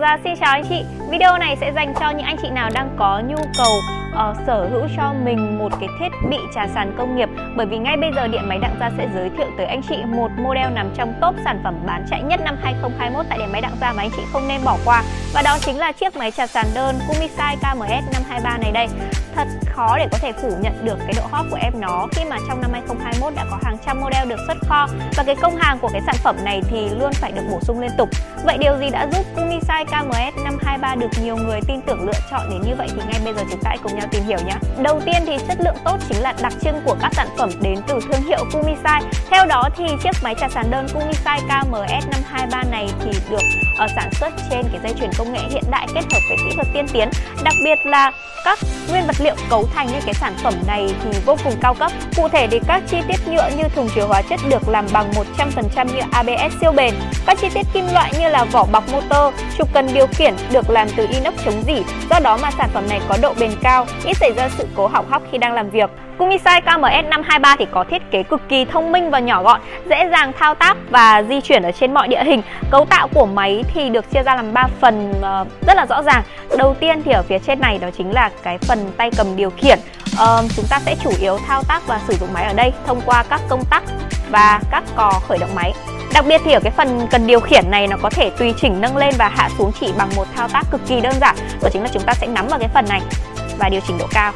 Gia xin chào anh chị. Video này sẽ dành cho những anh chị nào đang có nhu cầu sở hữu cho mình một cái thiết bị trà sàn công nghiệp. Bởi vì ngay bây giờ Điện Máy Đặng Gia sẽ giới thiệu tới anh chị một model nằm trong top sản phẩm bán chạy nhất năm 2021 tại Điện Máy Đặng Gia mà anh chị không nên bỏ qua. Và đó chính là chiếc máy trà sàn đơn Kumisai KMS 523 này đây. Thật khó để có thể phủ nhận được cái độ hot của em nó khi mà trong năm 2021 đã có hàng trăm model được xuất kho và cái công hàng của cái sản phẩm này thì luôn phải được bổ sung liên tục. Vậy điều gì đã giúp Kumisai KMS 523 được nhiều người tin tưởng lựa chọn đến như vậy thì ngay bây giờ chúng ta hãy cùng nhau tìm hiểu nhé. Đầu tiên thì chất lượng tốt chính là đặc trưng của các sản phẩm đến từ thương hiệu Kumisai. Theo đó thì chiếc máy trà sàn đơn Kumisai KMS 523 này thì được sản xuất trên cái dây chuyền công nghệ hiện đại kết hợp với kỹ thuật tiên tiến. Đặc biệt là các nguyên vật liệu cấu thành như cái sản phẩm này thì vô cùng cao cấp. Cụ thể thì các chi tiết nhựa như thùng chứa hóa chất được làm bằng 100% nhựa ABS siêu bền. Các chi tiết kim loại như là vỏ bọc motor, trục cần điều khiển được làm từ inox chống rỉ. Do đó mà sản phẩm này có độ bền cao, ít xảy ra sự cố hỏng hóc khi đang làm việc. Kumisai KMS 523 thì có thiết kế cực kỳ thông minh và nhỏ gọn, dễ dàng thao tác và di chuyển ở trên mọi địa hình. Cấu tạo của máy thì được chia ra làm 3 phần rất là rõ ràng. Đầu tiên thì ở phía trên này đó chính là cái phần tay cầm điều khiển. Chúng ta sẽ chủ yếu thao tác và sử dụng máy ở đây thông qua các công tắc và các cò khởi động máy. Đặc biệt thì ở cái phần cần điều khiển này nó có thể tùy chỉnh nâng lên và hạ xuống chỉ bằng một thao tác cực kỳ đơn giản. Đó chính là chúng ta sẽ nắm vào cái phần này và điều chỉnh độ cao.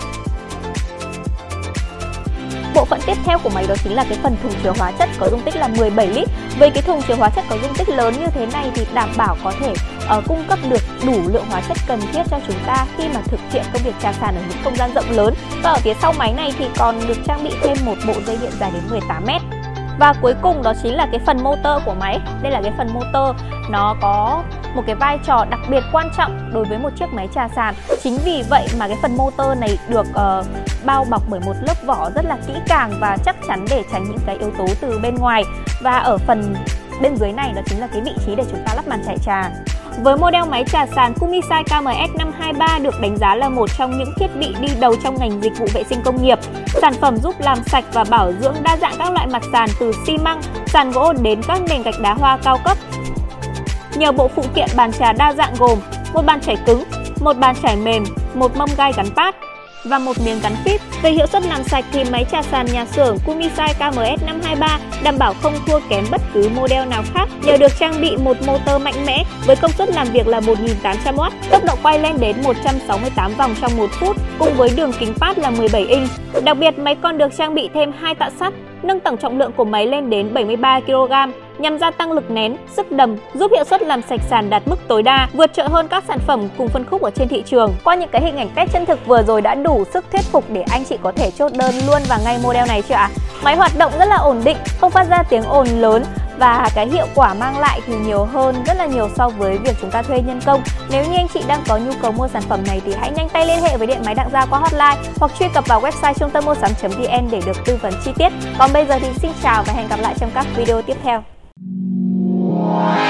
Bộ phận tiếp theo của máy đó chính là cái phần thùng chứa hóa chất có dung tích là 17 lít. Với cái thùng chứa hóa chất có dung tích lớn như thế này thì đảm bảo có thể cung cấp được đủ lượng hóa chất cần thiết cho chúng ta khi mà thực hiện công việc trà sàn ở những không gian rộng lớn. Và ở phía sau máy này thì còn được trang bị thêm một bộ dây điện dài đến 18 m. Và cuối cùng đó chính là cái phần motor của máy. Đây là cái phần motor, nó có một cái vai trò đặc biệt quan trọng đối với một chiếc máy trà sàn. Chính vì vậy mà cái phần motor này được bao bọc bởi một lớp vỏ rất là kỹ càng và chắc chắn để tránh những cái yếu tố từ bên ngoài. Và ở phần bên dưới này đó chính là cái vị trí để chúng ta lắp màn chạy trà. Với model máy trà sàn Kumisai KMS 523 được đánh giá là một trong những thiết bị đi đầu trong ngành dịch vụ vệ sinh công nghiệp. Sản phẩm giúp làm sạch và bảo dưỡng đa dạng các loại mặt sàn từ xi măng, sàn gỗ đến các nền gạch đá hoa cao cấp. Nhiều bộ phụ kiện bàn trà đa dạng gồm một bàn chải cứng, một bàn chải mềm, một mâm gai gắn pad và một miếng gắn phíp. Về hiệu suất làm sạch thì máy trà sàn nhà xưởng Kumisai KMS 523 đảm bảo không thua kém bất cứ model nào khác nhờ được trang bị một motor mạnh mẽ với công suất làm việc là 1800W, tốc độ quay lên đến 168 vòng trong 1 phút cùng với đường kính pad là 17 inch. Đặc biệt máy còn được trang bị thêm 2 tạ sắt, nâng tổng trọng lượng của máy lên đến 73 kg nhằm gia tăng lực nén, sức đầm, giúp hiệu suất làm sạch sàn đạt mức tối đa, vượt trội hơn các sản phẩm cùng phân khúc ở trên thị trường. Qua những cái hình ảnh test chân thực vừa rồi đã đủ sức thuyết phục để anh chị có thể chốt đơn luôn và ngay model này chưa ạ? Máy hoạt động rất là ổn định, không phát ra tiếng ồn lớn và cái hiệu quả mang lại thì nhiều hơn rất là nhiều so với việc chúng ta thuê nhân công. Nếu như anh chị đang có nhu cầu mua sản phẩm này thì hãy nhanh tay liên hệ với Điện Máy Đặng Gia qua hotline hoặc truy cập vào website trung tâm mua sắm.vn để được tư vấn chi tiết. Còn bây giờ thì xin chào và hẹn gặp lại trong các video tiếp theo.